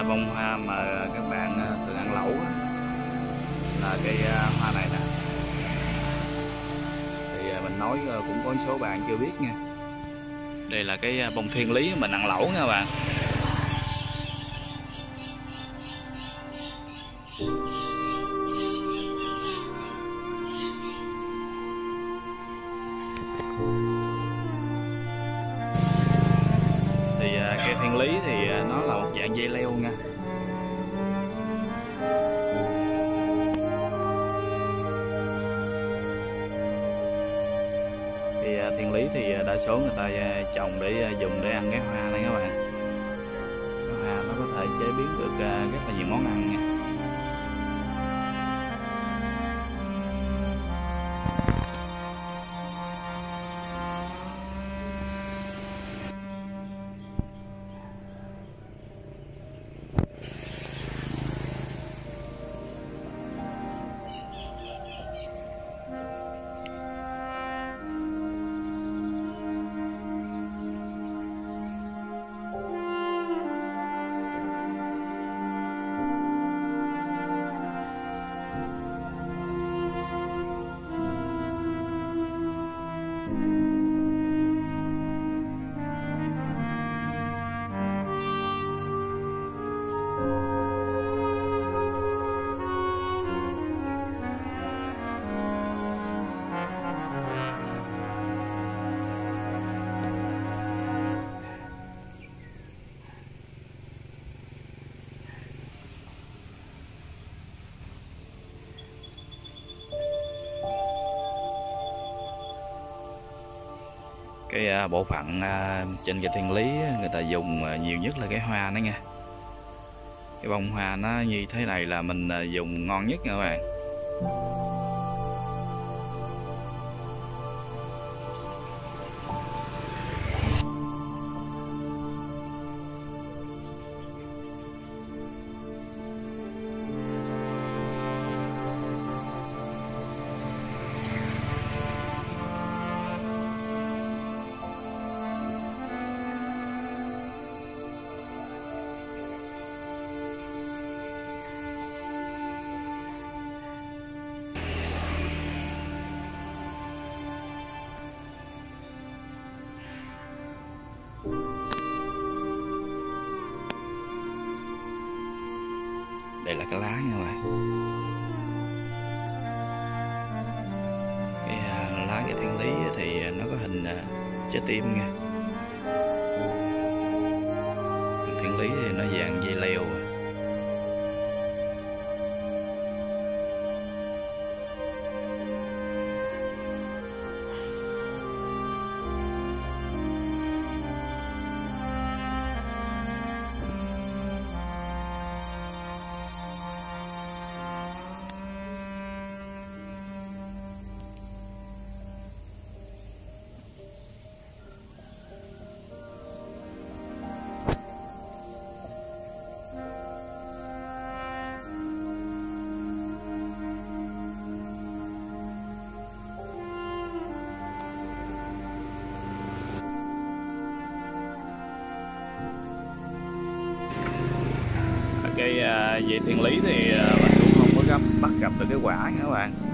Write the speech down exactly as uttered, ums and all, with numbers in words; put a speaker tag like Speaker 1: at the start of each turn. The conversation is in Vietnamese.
Speaker 1: bông hoa mà các bạn thường ăn lẩu là cây hoa này nè. Thì mình nói cũng có một số bạn chưa biết nha. Đây là cái bông thiên lý mình ăn lẩu nha các bạn. Thì cây thiên lý thì nó là một dạng dây leo nha. Thì thiên lý thì đa số người ta trồng để dùng để ăn cái hoa này các bạn. Cái hoa nó có thể chế biến được rất là nhiều món ăn nha. Cái bộ phận trên cây thiên lý người ta dùng nhiều nhất là cái hoa đó nha. Cái bông hoa nó như thế này là mình dùng ngon nhất nha các bạn. Đây là cái lá nha các bạn. Cái lá cây thiên lý thì nó có hình trái tim nha. Thiên lý thì nó dạng dây leo. Cái uh, về thiên lý thì uh, mình cũng không có gấp bắt gặp được cái quả nha các bạn.